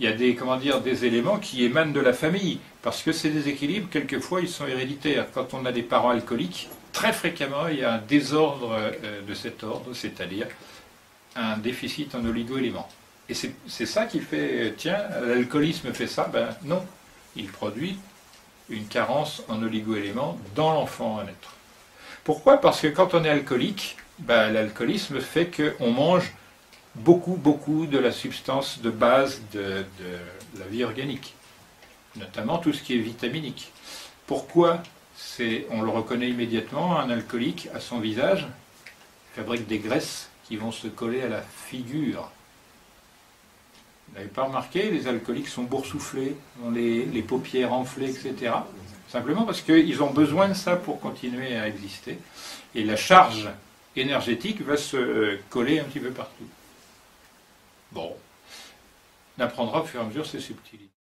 il y a des, comment dire, des éléments qui émanent de la famille, parce que ces déséquilibres, quelquefois, ils sont héréditaires. Quand on a des parents alcooliques, très fréquemment, il y a un désordre de cet ordre, c'est-à-dire un déficit en oligo-éléments. Et c'est ça qui fait, tiens, l'alcoolisme fait ça, ben non, il produit une carence en oligo-éléments dans l'enfant à naître. Pourquoi? Parce que quand on est alcoolique, ben, l'alcoolisme fait qu'on mange beaucoup de la substance de base de la vie organique, notamment tout ce qui est vitaminique. Pourquoi? On le reconnaît immédiatement, un alcoolique à son visage fabrique des graisses qui vont se coller à la figure. Vous n'avez pas remarqué, les alcooliques sont boursouflés, ont les paupières enflées, etc. Simplement parce qu'ils ont besoin de ça pour continuer à exister. Et la charge énergétique va se coller un petit peu partout. Bon, on apprendra au fur et à mesure ces subtilités.